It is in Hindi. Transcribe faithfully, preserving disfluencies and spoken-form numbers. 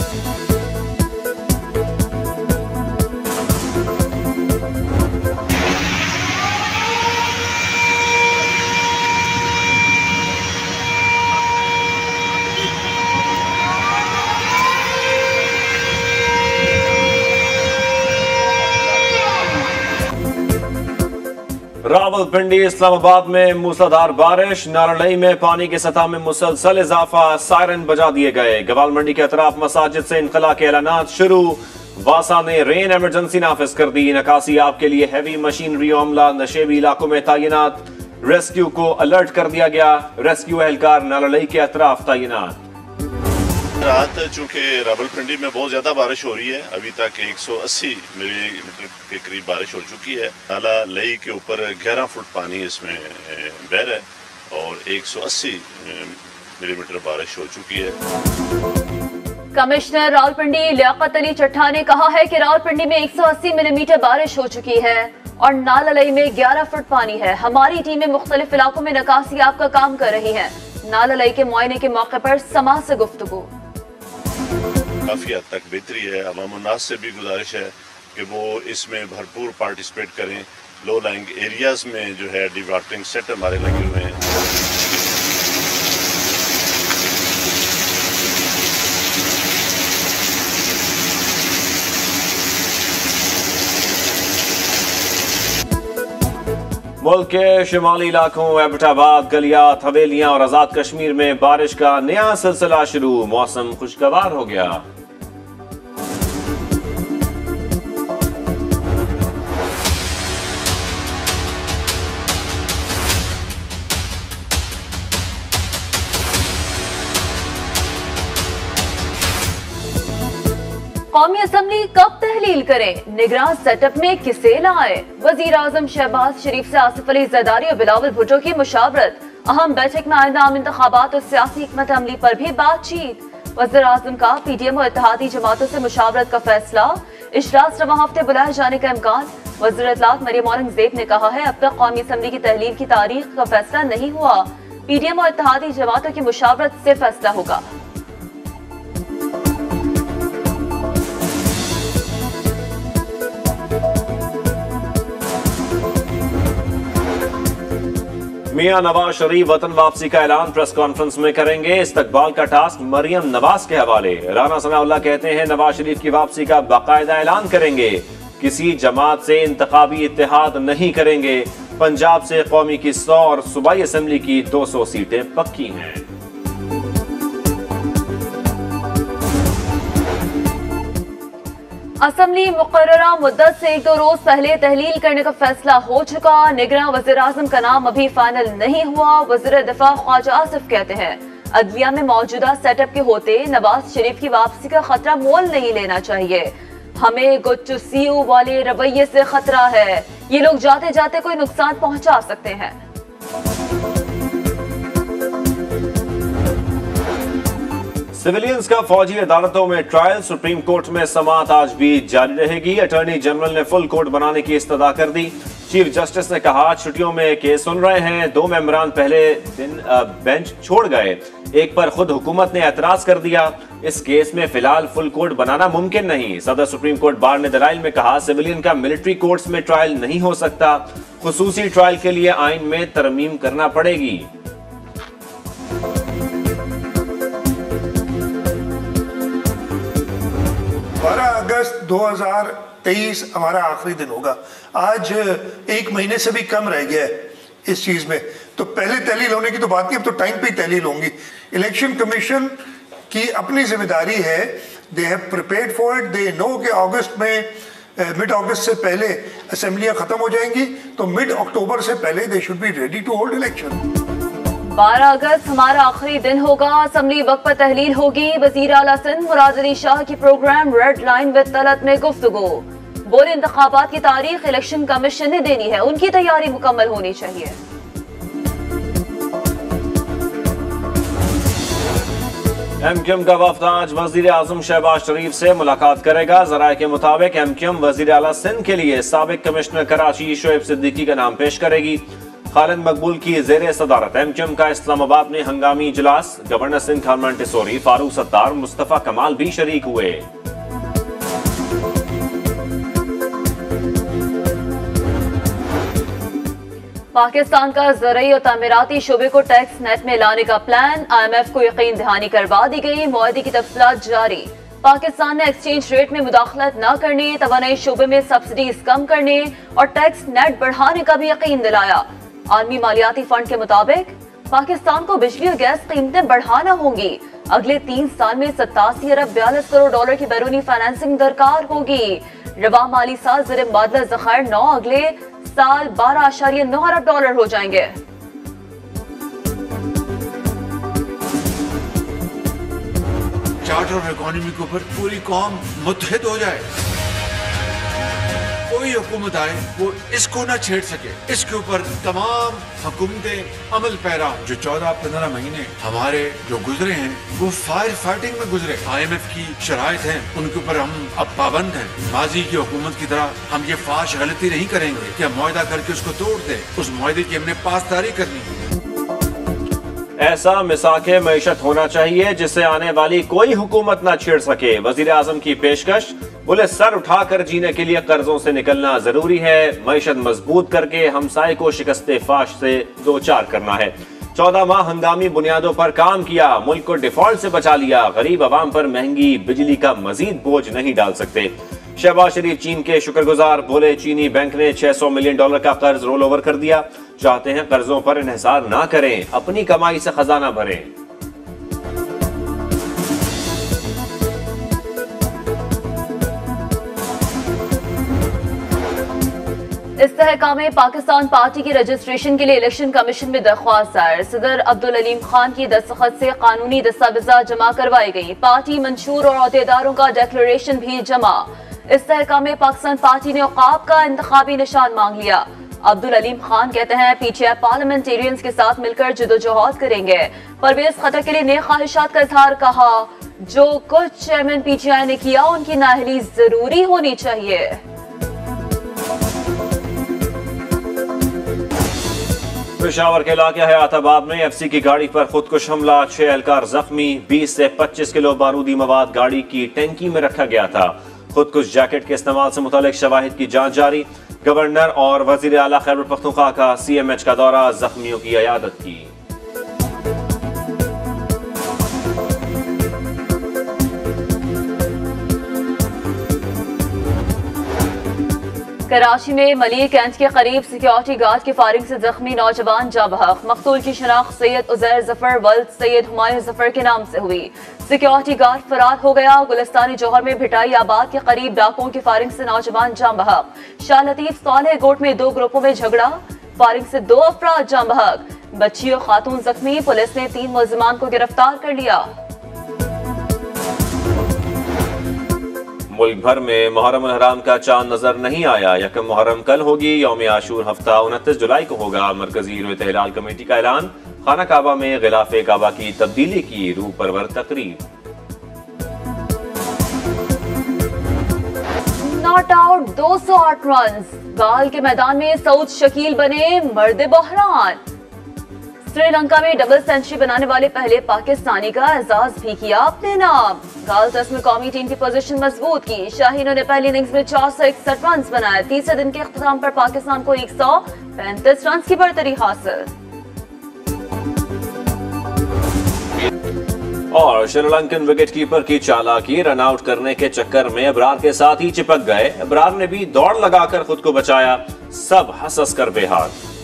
रावलपिंडी इस्लामाबाद में मूसलाधार बारिश, नारलई में पानी की सतह में मुसलसल इजाफा, सायरन बजा दिए गए। गवाल मंडी के अतराफ मसाजिद से इनखला के ऐलानात शुरू। वासा ने रेन इमरजेंसी नाफिज कर दी। नकासी आप के लिए हैवी मशीनरी अमला नशेबी इलाकों में तैनात। रेस्क्यू को अलर्ट कर दिया गया। रेस्क्यू एहलकार नारलई के अतराफ तैनात। रात चूंकि रावलपिंडी में बहुत ज्यादा बारिश हो रही है, अभी तक एक सौ अस्सी मिलीमीटर के करीब बारिश हो चुकी है। नाला लई के ऊपर ग्यारह फुट पानी इसमें बह रहा है और एक सौ अस्सी मिलीमीटर बारिश हो चुकी है। कमिश्नर रावलपिंडी लियाकत अली चट्टा ने कहा है कि रावलपिंडी में एक सौ अस्सी मिलीमीटर बारिश हो चुकी है और नाला लई में ग्यारह फुट पानी है। हमारी टीमें मुख्तलिफ इलाकों में नकासी आप का काम कर रही है। नाला लई के मुआयने के मौके पर समा से गुफ्तगू। काफी हद तक बेहतरी है। अवाम उन्नास से भी गुजारिश है कि वो इसमें भरपूर पार्टिसिपेट करें। लो लाइंग एरियाज में जो है डिवाटरिंग सेट हमारे लगे हुए हैं। मुल्क के शुमाली इलाकों एबटाबाद, गलियात, हवेलियां और आजाद कश्मीर में बारिश का नया सिलसिला शुरू। मौसम खुशगवार हो गया। कौमी असम्बली कब तहलील करें, निगरान सेटअप में किसे लाए। वजीर आजम शहबाज शरीफ से आसिफ अली जरदारी और बिलावल भुट्टो की मुशावरत। अहम बैठक में आइंदा आम इंतखाबात और सियासी हिकमत अमली पर भी बातचीत। वजीर आजम का पीडीएम और इत्तेहादी जमातों से मुशावरत का फैसला। इजलास रवा हफ्ते बुलाए जाने का इम्कान। वज़ीर इत्तलात मरियम औरंगज़ेब ने कहा है अब तक कौमी असम्बली की तहलील की तारीख का फैसला नहीं हुआ। पीडीएम और इत्तेहादी जमातों की मुशावरत से फैसला होगा। मियां नवाज शरीफ वतन वापसी का ऐलान प्रेस कॉन्फ्रेंस में करेंगे। इस्तकबाल का टास्क मरियम नवाज के हवाले। राना सनाउल्लाह कहते हैं नवाज शरीफ की वापसी का बाकायदा ऐलान करेंगे। किसी जमात से इंतखाबी इत्तेहाद नहीं करेंगे। पंजाब से कौमी की सौ और सूबाई असेंबली की दो सौ सीटें पक्की हैं। असम्बली मुकर्ररा मुद्दत से एक दो रोज पहले तहलील करने का फैसला हो चुका। निगरान वज़ीर आज़म का नाम अभी फाइनल नहीं हुआ। वज़ीर दिफा ख्वाजा आसिफ कहते हैं अदलिया में मौजूदा सेटअप के होते नवाज शरीफ की वापसी का खतरा मोल नहीं लेना चाहिए। हमें गुड टू सी यू वाले रवैये से खतरा है। ये लोग जाते जाते कोई नुकसान पहुंचा सकते हैं। सिविलियंस का फौजी अदालतों में ट्रायल। सुप्रीम कोर्ट में समाअत आज भी जारी रहेगी। अटॉर्नी जनरल ने फुल कोर्ट बनाने की इस्तदा कर दी। चीफ जस्टिस ने कहा छुट्टियों में केस सुन रहे हैं। दो मेंबरान पहले दिन बेंच छोड़ गए। एक पर खुद हुकूमत ने एतराज कर दिया। इस केस में फिलहाल फुल कोर्ट बनाना मुमकिन नहीं। सदर सुप्रीम कोर्ट बार ने दलाइल में कहा सिविलियन का मिलिट्री कोर्ट्स में ट्रायल नहीं हो सकता। खुसूसी ट्रायल के लिए आइन में तरमीम करना पड़ेगी। बारह अगस्त दो हज़ार तेईस हमारा आखिरी दिन होगा। आज एक महीने से भी कम रह गया है इस चीज में। तो पहले तहलील होने की तो बात नहीं, अब तो टाइम पे ही तहलील होंगी। इलेक्शन कमीशन की अपनी जिम्मेदारी है। They have prepared for it. They know कि अगस्त में मिड अगस्त से पहले असेंबलियां खत्म हो जाएंगी, तो मिड अक्टूबर से पहले they should be ready to hold election. बारह अगस्त हमारा आखिरी दिन होगा। असम्बली वक्त पर तहलील होगी। वजीर आला सिंध मुराद अली शाह की program red line with Talat में गुफ्तगू। बोले इंतखाबात की तारीख इलेक्शन कमीशन ने देनी है, उनकी तैयारी मुकम्मल होनी चाहिए। एमक्यूएम का वफ्द आज वजीर आजम शहबाज शरीफ से मुलाकात करेगा। जराये के मुताबिक एमक्यूएम वजीर आला सिंध के लिए साबिक कमिश्नर कराची शोएब सिद्दीकी का नाम पेश करेगी। खालिद मकबूल की जेर सदारत एमक्यूएम का इस्लामाबाद में हंगामी इजलास। गवर्नर सिंध खान टिसोरी, फारूक सत्तार, मुस्तफा कमाल भी शरीक हुए। पाकिस्तान का ज़राई और तामीराती शोबे को टैक्स नेट में लाने का प्लान। आई एम एफ को यकीन दहानी करवा दी गई। मुआहदे की तफसीलात जारी। पाकिस्तान ने एक्सचेंज रेट में मुदाखलत न करने, तवानाई शोबे में सब्सिडीज कम करने और टैक्स नेट बढ़ाने का भी यकीन दिलाया। आलमी मालियाती फंड के मुताबिक पाकिस्तान को बिजली और गैस कीमतें बढ़ाना होंगी। अगले तीन साल में सतासी अरब बयालीस करोड़ डॉलर की बैरूनी फाइनेंसिंग दरकार होगी। रवा माली साल ज़र मुबादला ज़खायर नौ अगले साल बारह आशारिया नौ अरब डॉलर हो जाएंगे। चार्टर ऑफ इकोनॉमी के ऊपर पूरी कौम मुत्तहिद हो जाए। कोई हुकूमत आए वो इसको ना छेड़ सके। इसके ऊपर तमाम हुकूमतें अमल पैरा। जो चौदह पंद्रह महीने हमारे जो गुजरे हैं वो फायर फाइटिंग में गुजरे। आई एम एफ की शराइत है, उनके ऊपर हम अब पाबंद हैं। माजी की हुकूमत की तरह हम ये फाश गलती नहीं करेंगे कि हम मुआहदा करके उसको तोड़ दे। उस मुआहदे की हमने पासदारी करनी है। ऐसा मिसाके मईशत होना चाहिए जिससे आने वाली कोई हुकूमत ना छेड़ सके। वजीर आजम की पेशकश। बोले सर उठाकर जीने के लिए कर्जों से निकलना जरूरी है। मईशत मजबूत करके हमसाए को शिकस्ते फाश से दो चार करना है। चौदह माह हंगामी बुनियादों पर काम किया, मुल्क को डिफॉल्ट से बचा लिया। गरीब आवाम पर महंगी बिजली का मजीद बोझ नहीं डाल सकते। शहबाज शरीफ चीन के शुक्रगुजार। बोले चीनी बैंक ने छह सौ मिलियन डॉलर का कर्ज रोल ओवर कर दिया। चाहते हैं कर्जों पर इन्हिसार ना करें, अपनी कमाई से खजाना भरें। इस्तेहकाम पाकिस्तान पार्टी की रजिस्ट्रेशन के लिए इलेक्शन कमीशन में दरख्वास्त दायर। सदर अब्दुल अलीम खान की दस्तखत से कानूनी दस्तावेजात जमा करवाई गई। पार्टी मंशूर और अहदेदारों का डिक्लेरेशन भी जमा। इस्तेहकाम पाकिस्तान पार्टी ने औकाफ का इंतखाबी निशान मांग लिया। अब्दुल अलीम खान कहते हैं पीटीआई पार्लियामेंटेरियंस के साथ मिलकर जदोजहद करेंगे। परवेज खतर के लिए नए ख्वाहिशात का इजहार। कहा जो कुछ चेयरमैन पीटीआई ने किया उनकी नाअहली जरूरी होनी चाहिए। पेशावर के इलाके हयाताबाद में एफसी की गाड़ी पर खुदकुश हमला। छह एहलकार जख्मी। बीस से पच्चीस किलो बारूदी मवाद गाड़ी की टैंकी में रखा गया था। खुदकुश जैकेट के इस्तेमाल से मुतालिक शवाहिद की जांच जारी। गवर्नर और वजीर आला खैबर पख्तूनख्वा का सीएमएच का दौरा, जख्मियों की इयादत की। कराची में मलिक कैंट के करीब सिक्योरिटी गार्ड की फायरिंग से जख्मी नौजवान जाँ बहक। मकतूल की शनाख्त सैयद उजैर जफर वल्द सैयद हुमायूं जफर के नाम से हुई। सिक्योरिटी गार्ड फरार हो गया। गुलिस्तानी जौहर में भिटाई आबाद के करीब डाकुओं की फायरिंग से नौजवान जाँ बहक। शाह लतीफ सालेह गोट में दो ग्रुपों में झगड़ा, फायरिंग से दो अफराद जाँ बहक। बच्ची और खातून जख्मी। पुलिस ने तीन मुलजिमान को गिरफ्तार कर लिया। मुल्क भर में मुहर्रम उल हराम का चांद नजर नहीं आया। यकम मुहर्रम कल होगी। यौम आशूर हफ्ता उनतीस जुलाई को होगा। मरकजी रोयत हिलाल कमेटी का ऐलान। खाना काबा में गिलाफे काबा की तब्दीली की रूह परवर तकरीब। नॉट आउट दो सौ आठ रन। गाल के मैदान में सऊद शकील बने मर्द बहरान। श्रीलंका में डबल सेंचुरी बनाने वाले पहले पाकिस्तानी का एजाज भी किया अपने नाम। गाल टेस्ट में कौमी टीम की पोजीशन मजबूत की। शाहीनों ने पहली इनिंग्स में चार सौ इकसठ रन बनाए। तीसरे दिन के इख्तिताम पर पाकिस्तान को एक सौ पैंतीस रन की बढ़तरी हासिल। और श्रीलंकन विकेटकीपर की चालाकी, रन आउट करने के चक्कर में अबरार के साथ ही चिपक गए। अबरार ने भी दौड़ लगाकर खुद को बचाया। सब हंस हंस कर बेहाल।